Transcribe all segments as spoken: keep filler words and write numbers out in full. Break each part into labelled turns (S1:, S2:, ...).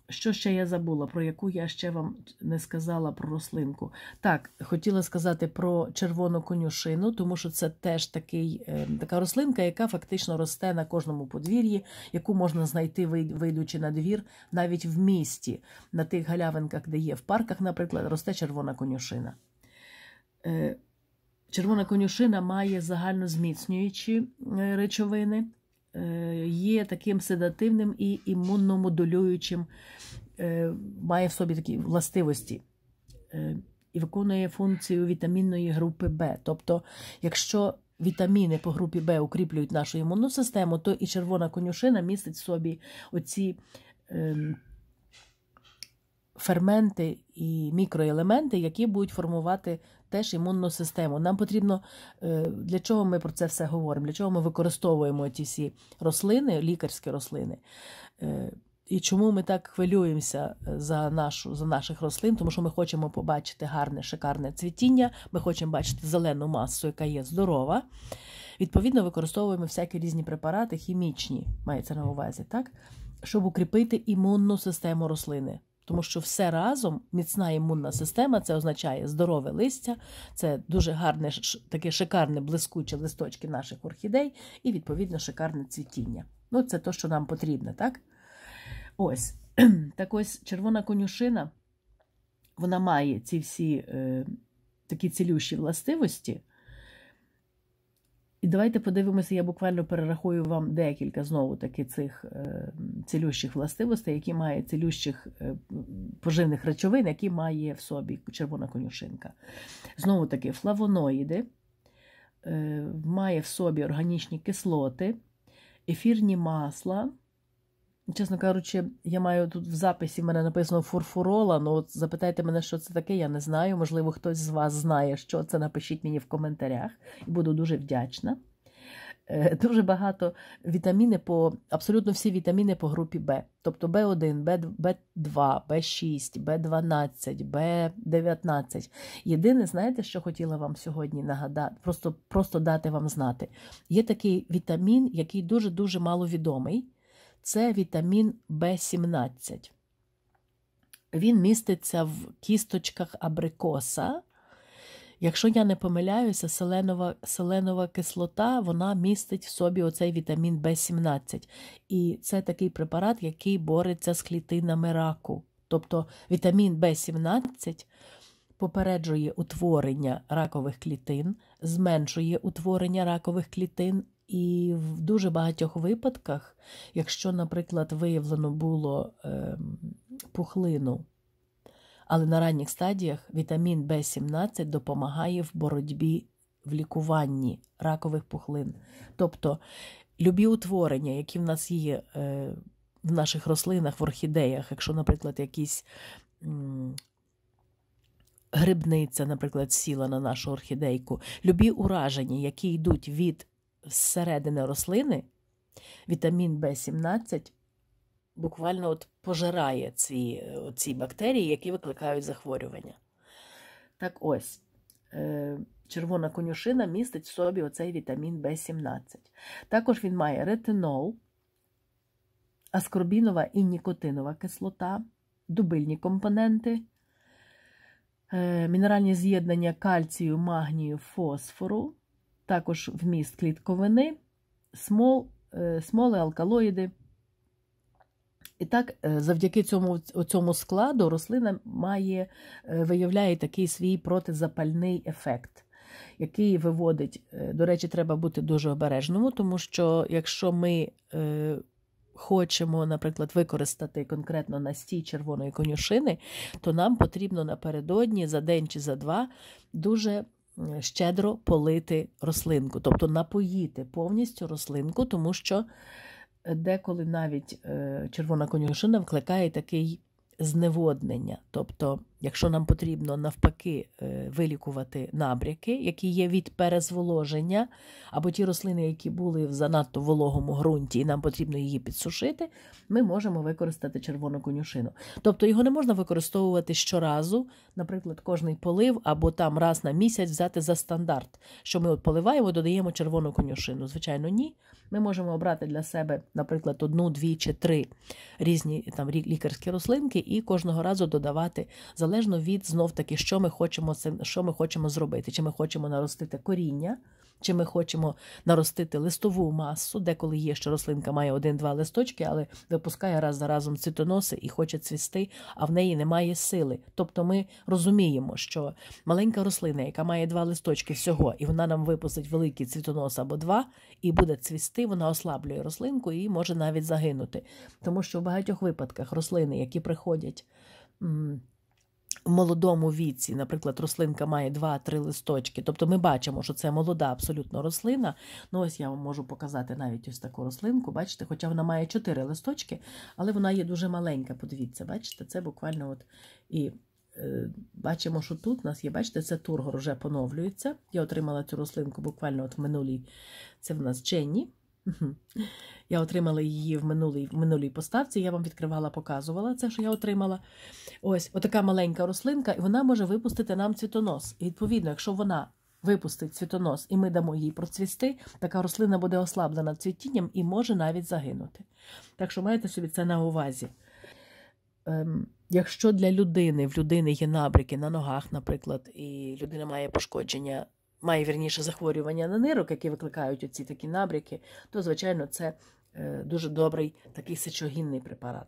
S1: Що ще я забула, про яку я ще вам не сказала про рослинку? Так, хотіла сказати про червону конюшину, тому що це теж такий, е, така рослинка, яка фактично росте на кожному подвір'ї, яку можна знайти, вийдучи на двір, навіть в місті. На тих галявинках, де є в парках, наприклад, росте червона конюшина. Е, червона конюшина має загальнозміцнюючі речовини, є таким седативним і імуномодулюючим, має в собі такі властивості і виконує функцію вітамінної групи Б. Тобто, якщо вітаміни по групі Б укріплюють нашу імунну систему, то і червона конюшина містить в собі оці ферменти і мікроелементи, які будуть формувати теж імунну систему. Нам потрібно, для чого ми про це все говоримо, для чого ми використовуємо ті всі рослини, лікарські рослини. І чому ми так хвилюємося за, нашу, за наших рослин, тому що ми хочемо побачити гарне, шикарне цвітіння, ми хочемо бачити зелену масу, яка є здорова. Відповідно, використовуємо всякі різні препарати, хімічні, мається на увазі, так? Щоб укріпити імунну систему рослини. Тому що все разом, міцна імунна система, це означає здорове листя, це дуже гарне, таке шикарне, блискуче листочки наших орхідей і, відповідно, шикарне цвітіння. Ну, це те, що нам потрібно, так? Ось. Так ось, червона конюшина, вона має ці всі е, такі цілющі властивості. І давайте подивимося, я буквально перерахую вам декілька, знову-таки, цих е, цілющих властивостей, які має цілющих е, поживних речовин, які має в собі червона конюшинка. Знову-таки, флавоноїди, е, має в собі органічні кислоти, ефірні масла. Чесно кажучи, я маю тут в записі, в мене написано фурфурола, ну от запитайте мене, що це таке, я не знаю. Можливо, хтось з вас знає, що це, напишіть мені в коментарях. І буду дуже вдячна. Дуже багато вітаміни по, абсолютно всі вітаміни по групі Б. Тобто Б один, Б два, Б шість, Б дванадцять, Б дев'ятнадцять. Єдине, знаєте, що хотіла вам сьогодні нагадати, просто, просто дати вам знати. Є такий вітамін, який дуже-дуже маловідомий. Це вітамін Б сімнадцять. Він міститься в кісточках абрикоса. Якщо я не помиляюся, селенова, селенова кислота, вона містить в собі оцей вітамін Б сімнадцять. І це такий препарат, який бореться з клітинами раку. Тобто вітамін Б сімнадцять попереджує утворення ракових клітин, зменшує утворення ракових клітин. І в дуже багатьох випадках, якщо, наприклад, виявлено було е, пухлину, але на ранніх стадіях вітамін Б сімнадцять допомагає в боротьбі, в лікуванні ракових пухлин. Тобто, любі утворення, які в нас є е, в наших рослинах, в орхідеях, якщо, наприклад, якісь м, грибниця, наприклад, сіла на нашу орхідейку, любі ураження, які йдуть від зсередини рослини, вітамін Б сімнадцять буквально от пожирає ці, ці бактерії, які викликають захворювання. Так ось, червона конюшина містить в собі оцей вітамін Б сімнадцять. Також він має ретинол, аскорбінова і нікотинова кислота, дубильні компоненти, мінеральні з'єднання кальцію, магнію, фосфору, також вміст клітковини, смол, смоли, алкалоїди. І так, завдяки цьому, цьому складу рослина має, виявляє такий свій протизапальний ефект, який виводить, до речі, треба бути дуже обережному, тому що якщо ми е, хочемо, наприклад, використати конкретно настій червоної конюшини, то нам потрібно напередодні, за день чи за два, дуже щедро полити рослинку, тобто напоїти повністю рослинку, тому що деколи навіть червона конюшина викликає такий зневоднення, тобто якщо нам потрібно навпаки вилікувати набряки, які є від перезволоження, або ті рослини, які були в занадто вологому ґрунті, і нам потрібно її підсушити, ми можемо використати червону конюшину. Тобто його не можна використовувати щоразу, наприклад, кожний полив, або там раз на місяць взяти за стандарт, що ми от поливаємо, додаємо червону конюшину. Звичайно, ні. Ми можемо обрати для себе, наприклад, одну, дві чи три різні там лікарські рослинки і кожного разу додавати, залежно від, знов-таки, що ми хочемо, що ми хочемо зробити. Чи ми хочемо наростити коріння, чи ми хочемо наростити листову масу, деколи є, що рослинка має один-два листочки, але випускає раз за разом цвітоноси і хоче цвісти, а в неї немає сили. Тобто ми розуміємо, що маленька рослина, яка має два листочки всього, і вона нам випустить великий цвітонос або два, і буде цвісти, вона ослаблює рослинку і може навіть загинути. Тому що в багатьох випадках рослини, які приходять в молодому віці, наприклад, рослинка має два-три листочки, тобто ми бачимо, що це молода абсолютно рослина. Ну ось я вам можу показати навіть ось таку рослинку, бачите, хоча вона має чотири листочки, але вона є дуже маленька, подивіться, бачите, це буквально от і е, бачимо, що тут у нас є, бачите, це тургор вже поновлюється. Я отримала цю рослинку буквально от в минулій, це в нас Дженні. Я отримала її в минулій, в минулій поставці, я вам відкривала, показувала це, що я отримала. Ось, отака маленька рослинка, і вона може випустити нам цвітонос. І відповідно, якщо вона випустить цвітонос, і ми дамо їй процвісти, така рослина буде ослаблена цвітінням і може навіть загинути. Так що маєте собі це на увазі. Ем, якщо для людини, в людини є набряки на ногах, наприклад, і людина має пошкодження, має, вірніше, захворювання на нирок, які викликають оці такі набряки, то, звичайно, це е, дуже добрий такий сечогінний препарат.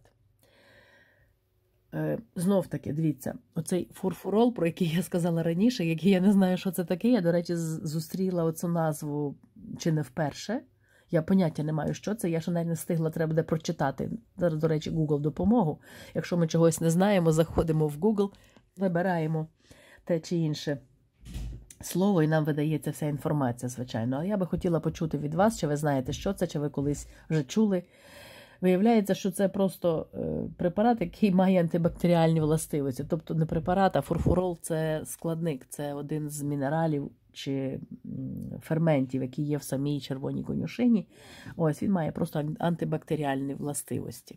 S1: Е, знов-таки, дивіться, оцей фурфурол, про який я сказала раніше, який я не знаю, що це таке, я, до речі, зустріла оцю назву чи не вперше. Я поняття не маю, що це, я ще навіть не встигла, треба буде прочитати. Зараз, до речі, Google допомогу. Якщо ми чогось не знаємо, заходимо в Google, вибираємо те чи інше слово, і нам видається вся інформація, звичайно. Але я би хотіла почути від вас, чи ви знаєте, що це, чи ви колись вже чули. Виявляється, що це просто препарат, який має антибактеріальні властивості. Тобто не препарат, а фурфурол – це складник, це один з мінералів чи ферментів, які є в самій червоній конюшині. Ось, він має просто антибактеріальні властивості.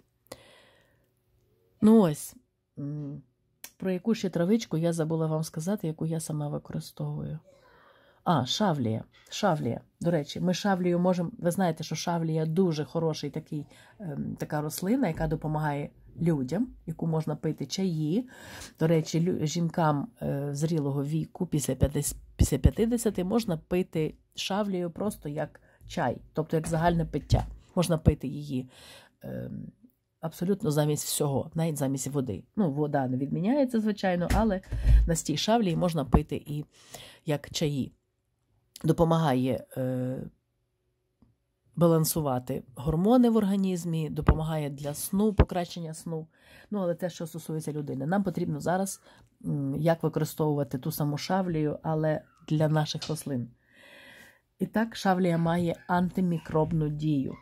S1: Ну ось, про яку ще травичку я забула вам сказати, яку я сама використовую. А, шавлія. Шавлія. До речі, ми шавлію можемо... Ви знаєте, що шавлія дуже хороший такий, ем, така рослина, яка допомагає людям, яку можна пити чаї. До речі, лю... жінкам е, зрілого віку, після п'ятдесят, можна пити шавлію просто як чай, тобто як загальне пиття. Можна пити її е, абсолютно замість всього, навіть замість води. Ну, вода не відміняється, звичайно, але настій шавлії можна пити і як чаї. Допомагає е, балансувати гормони в організмі, допомагає для сну, покращення сну. Ну, але те, що стосується людини. Нам потрібно зараз, м, як використовувати ту саму шавлію, але для наших рослин. І так, шавлія має антимікробну дію.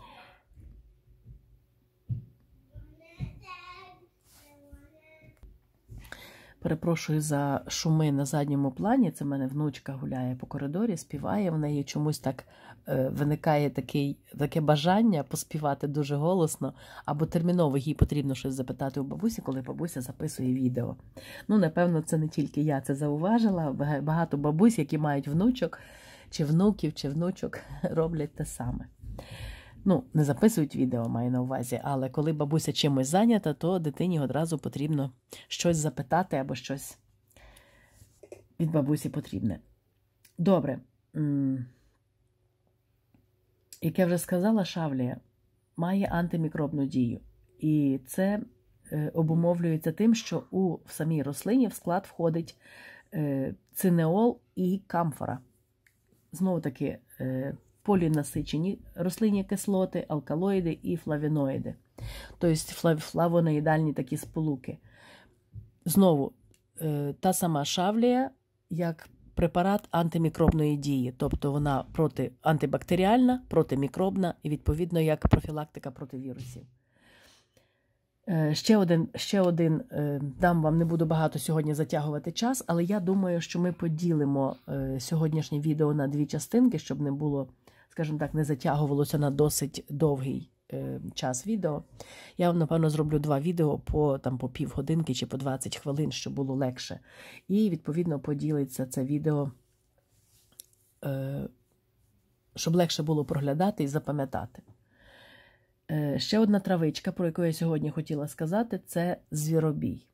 S1: Перепрошую за шуми на задньому плані. Це в мене внучка гуляє по коридорі, співає. В неї чомусь так е, виникає такий, таке бажання поспівати дуже голосно, або терміново їй потрібно щось запитати у бабусі, коли бабуся записує відео. Ну, напевно, це не тільки я це зауважила. Багато бабусь, які мають внучок, чи внуків, чи внучок, роблять те саме. Ну, не записують відео, маю на увазі, але коли бабуся чимось зайнята, то дитині одразу потрібно щось запитати або щось від бабусі потрібне. Добре. Як я вже сказала, шавлія має антимікробну дію. І це обумовлюється тим, що у в самій рослині в склад входить цинеол і камфора. Знову-таки, полінасичені рослинні кислоти, алкалоїди і флавоноїди. Тобто флавоноїдальні такі сполуки. Знову, та сама шавлія, як препарат антимікробної дії. Тобто вона проти антибактеріальна, протимікробна і, відповідно, як профілактика проти вірусів. Ще один, ще один, дам вам, не буду багато сьогодні затягувати час, але я думаю, що ми поділимо сьогоднішнє відео на дві частинки, щоб не було, скажімо так, не затягувалося на досить довгий час відео. Я вам, напевно, зроблю два відео по, там, по півгодинки чи по двадцять хвилин, щоб було легше. І, відповідно, поділиться це відео, щоб легше було проглядати і запам'ятати. Ще одна травичка, про яку я сьогодні хотіла сказати, це звіробій.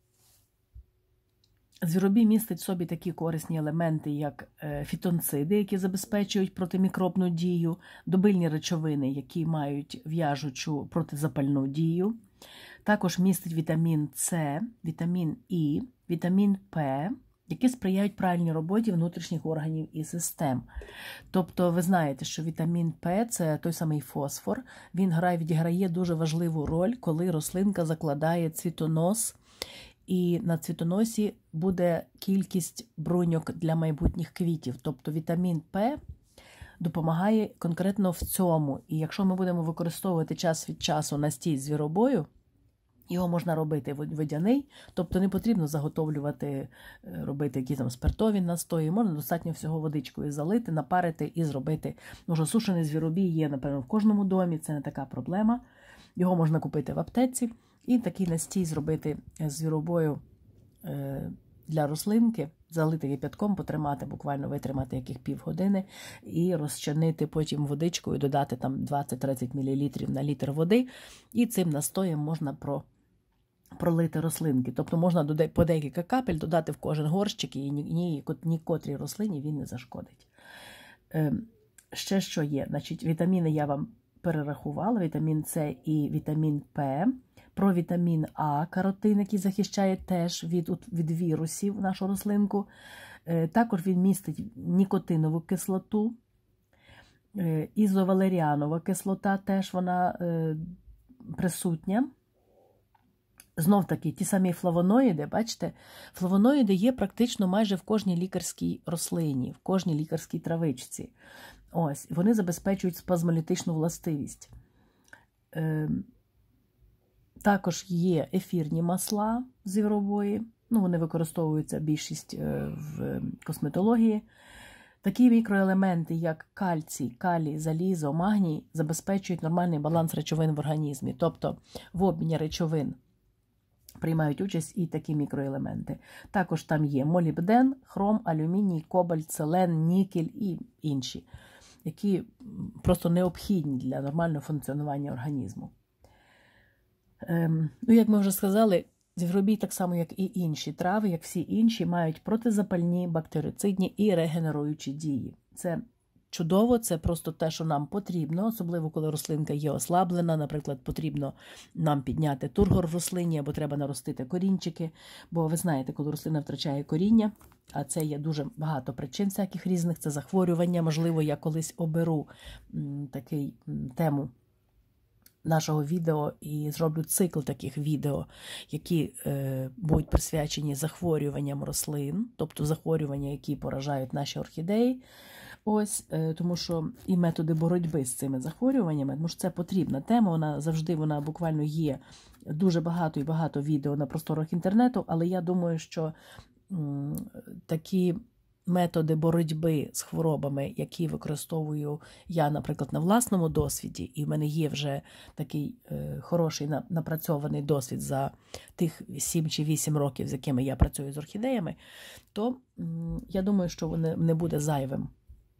S1: Звіробій містить в собі такі корисні елементи, як фітонциди, які забезпечують протимікробну дію, добильні речовини, які мають в'яжучу протизапальну дію. Також містить вітамін С, вітамін І, вітамін П, які сприяють правильній роботі внутрішніх органів і систем. Тобто ви знаєте, що вітамін П – це той самий фосфор, він грає, відіграє дуже важливу роль, коли рослинка закладає цвітонос, і на цвітоносі буде кількість бруньок для майбутніх квітів. Тобто вітамін П допомагає конкретно в цьому. І якщо ми будемо використовувати час від часу настій звіробою, його можна робити водяний, тобто не потрібно заготовлювати, робити якісь там спиртові настої, можна достатньо всього водичкою залити, напарити і зробити. Може, сушений звіробій є, напевно, в кожному домі, це не така проблема. Його можна купити в аптеці і такий настій зробити звіробою для рослинки, залити кип'ятком, потримати, буквально витримати яких півгодини і розчинити потім водичкою, додати там двадцять-тридцять мілілітрів на літр води, і цим настоєм можна про пролити рослинки. Тобто можна по декілька капель додати в кожен горщик, і ні, ні котрій рослині він не зашкодить. Ще що є? Значить, вітаміни я вам перерахувала, вітамін С і вітамін П. Про вітамін А, каротин, який захищає теж від, від вірусів нашу рослинку. Також він містить нікотинову кислоту, ізовалеріанова кислота, теж вона присутня. Знов-таки, ті самі флавоноїди, бачите, флавоноїди є практично майже в кожній лікарській рослині, в кожній лікарській травичці. Ось, вони забезпечують спазмолітичну властивість. Також є ефірні масла звіробої, ну, вони використовуються більшість в косметології. Такі мікроелементи, як кальцій, калій, залізо, магній, забезпечують нормальний баланс речовин в організмі. Тобто в обміні речовин приймають участь і такі мікроелементи. Також там є молібден, хром, алюміній, кобальт, селен, нікель і інші, які просто необхідні для нормального функціонування організму. Ем, ну, як ми вже сказали, звіробій, так само, як і інші трави, як всі інші, мають протизапальні, бактерицидні і регенеруючі дії. Це чудово, це просто те, що нам потрібно, особливо коли рослинка є ослаблена, наприклад, потрібно нам підняти тургор в рослині, або треба наростити корінчики, бо ви знаєте, коли рослина втрачає коріння, а це є дуже багато причин всяких різних, це захворювання, можливо, я колись оберу м, такий м, тему нашого відео і зроблю цикл таких відео, які е, будуть присвячені захворюванням рослин, тобто захворювання, які поражають наші орхідеї. Ось, е, тому що і методи боротьби з цими захворюваннями, тому що це потрібна тема, вона завжди, вона буквально є дуже багато і багато відео на просторах інтернету, але я думаю, що м, такі методи боротьби з хворобами, які використовую я, наприклад, на власному досвіді, і в мене є вже такий е, хороший напрацьований досвід за тих сім чи вісім років, з якими я працюю з орхідеями, то м, я думаю, що воно не буде зайвим.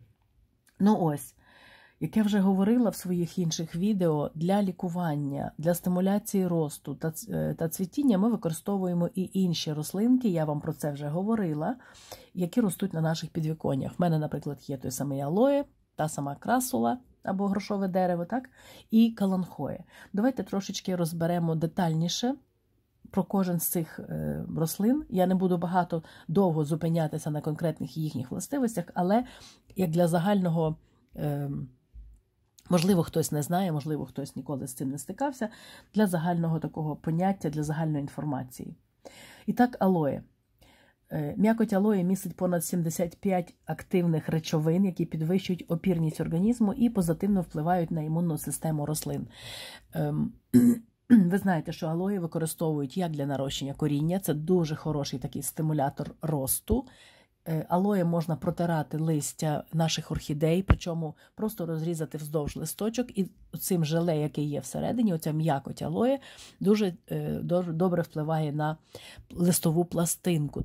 S1: Ну ось, як я вже говорила в своїх інших відео, для лікування, для стимуляції росту та, та цвітіння ми використовуємо і інші рослинки, я вам про це вже говорила, які ростуть на наших підвіконнях. В мене, наприклад, є той самий алоє, та сама красула або грошове дерево, так, і каланхоє. Давайте трошечки розберемо детальніше про кожен з цих е, рослин. Я не буду багато довго зупинятися на конкретних їхніх властивостях, але як для загального, е, можливо, хтось не знає, можливо, хтось ніколи з цим не стикався, для загального такого поняття, для загальної інформації. І так, алоє. Е, м'якоть алоє містить понад сімдесят п'ять активних речовин, які підвищують опірність організму і позитивно впливають на імунну систему рослин. Е, Ви Ви знаєте, що алої використовують як для нарощення коріння, це дуже хороший такий стимулятор росту. Алоє можна протирати листя наших орхідей, причому просто розрізати вздовж листочок, і цим желе, який є всередині, оця м'якоть алоє, дуже добре впливає на листову пластинку.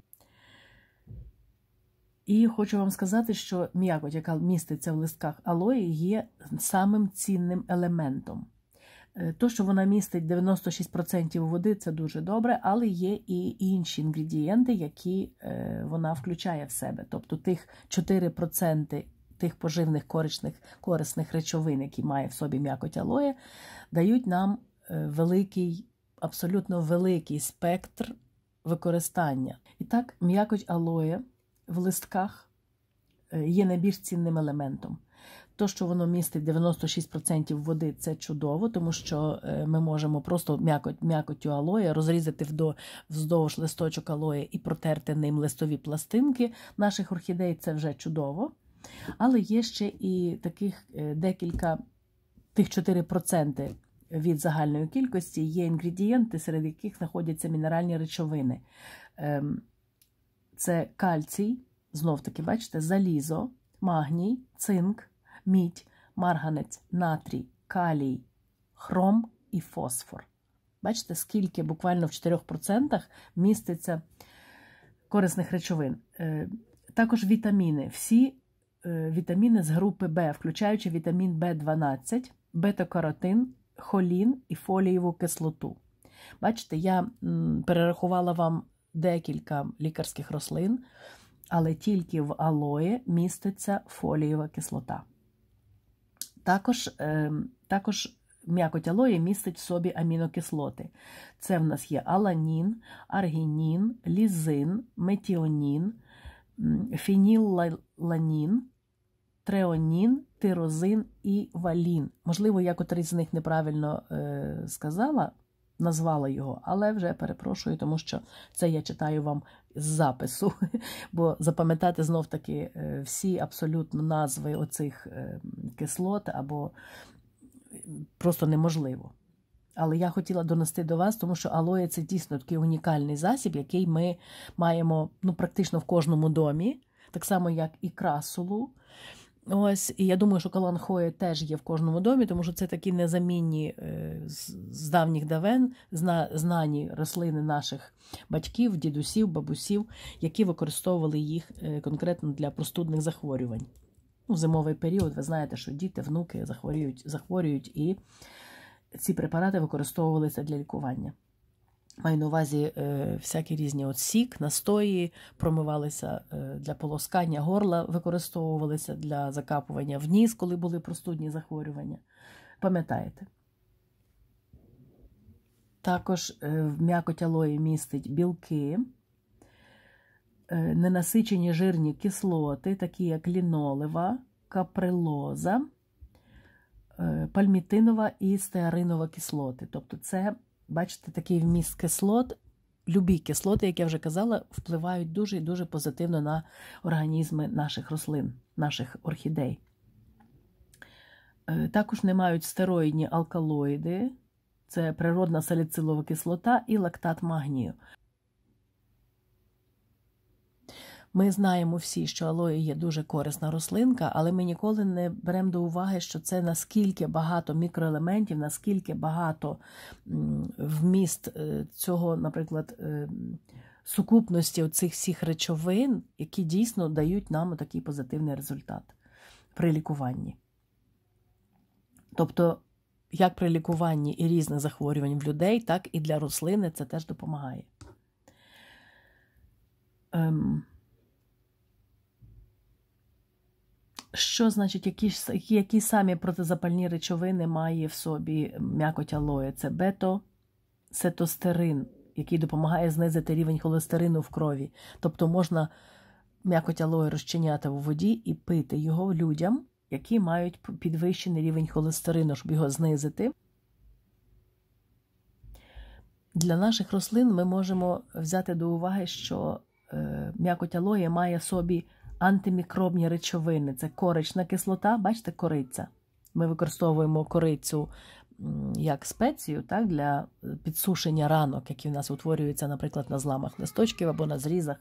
S1: І хочу вам сказати, що м'якоть, яка міститься в листках алої, є самим цінним елементом. То, що вона містить дев'яносто шість відсотків води, це дуже добре, але є і інші інгредієнти, які вона включає в себе. Тобто тих чотири відсотки тих поживних корисних, корисних речовин, які має в собі м'якоть алоє, дають нам великий, абсолютно великий спектр використання. І так, м'якоть алоє в листках є найбільш цінним елементом. То, що воно містить дев'яносто шість відсотків води, це чудово, тому що ми можемо просто м'якоть, м'якоттю алоє розрізати вздовж листочок алоє і протерти ним листові пластинки наших орхідей, це вже чудово. Але є ще і таких декілька, тих чотири відсотки від загальної кількості є інгредієнти, серед яких знаходяться мінеральні речовини. Це кальцій, знов-таки, бачите, залізо, магній, цинк, мідь, марганець, натрій, калій, хром і фосфор. Бачите, скільки буквально в чотирьох відсотках міститься корисних речовин. Також вітаміни. Всі вітаміни з групи В, включаючи вітамін Б дванадцять, бета-каротин, холін і фолієву кислоту. Бачите, я перерахувала вам декілька лікарських рослин, але тільки в алої міститься фолієва кислота. Також, е, також м'якоть алої містить в собі амінокислоти. Це в нас є аланін, аргінін, лізин, метіонін, фенілаланін, треонін, тирозин і валін. Можливо, я котрий з них неправильно е, сказала, назвала його, але вже перепрошую, тому що це я читаю вам з запису, бо запам'ятати знов-таки всі абсолютно назви оцих кислот або просто неможливо. Але я хотіла донести до вас, тому що алоє – це дійсно такий унікальний засіб, який ми маємо ну, практично в кожному домі, так само як і красулу. Ось, і я думаю, що каланхоє теж є в кожному домі, тому що це такі незамінні з давніх давен знані рослини наших батьків, дідусів, бабусів, які використовували їх конкретно для простудних захворювань. У зимовий період ви знаєте, що діти, внуки захворюють, захворюють і ці препарати використовувалися для лікування. Маю на увазі е, всякі різні от сік, настої, промивалися е, для полоскання горла, використовувалися для закапування в ніс, коли були простудні захворювання. Пам'ятаєте? Також е, в м'якоть алої містить білки, е, ненасичені жирні кислоти, такі як лінолева, каприлоза, е, пальмітинова і стеаринова кислоти. Тобто це, бачите, такий вміст кислот, любі кислоти, як я вже казала, впливають дуже і дуже позитивно на організми наших рослин, наших орхідей. Також не мають стероїдні алкалоїди, це природна саліцилова кислота і лактат магнію. Ми знаємо всі, що алоє є дуже корисна рослинка, але ми ніколи не беремо до уваги, що це наскільки багато мікроелементів, наскільки багато вміст цього, наприклад, сукупності цих всіх речовин, які дійсно дають нам такий позитивний результат при лікуванні. Тобто, як при лікуванні і різних захворювань в людей, так і для рослини це теж допомагає. Ем... Що значить, які, які самі протизапальні речовини має в собі м'якоть алоє? Це бета-сетостерин, який допомагає знизити рівень холестерину в крові. Тобто можна м'якоть алоє розчиняти у воді і пити його людям, які мають підвищений рівень холестерину, щоб його знизити. Для наших рослин ми можемо взяти до уваги, що е, м'якоть алоє має в собі антимікробні речовини. Це корична кислота, бачите, кориця. Ми використовуємо корицю як спецію, так, для підсушення ранок, які в нас утворюються, наприклад, на зламах листочків або на зрізах.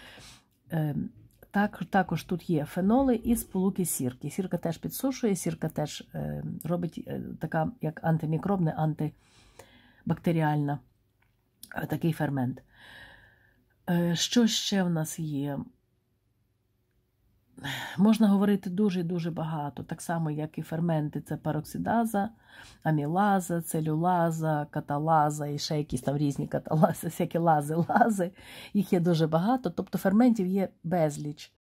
S1: Так, також тут є феноли і сполуки сірки. Сірка теж підсушує, сірка теж е, робить е, така, як антимікробна, антибактеріальна е, такий фермент. Е, що ще в нас є? Можна говорити дуже-дуже багато, так само, як і ферменти. Це пароксидаза, амілаза, целюлаза, каталаза і ще якісь там різні каталази, всякі лази, лази. Їх є дуже багато, тобто ферментів є безліч.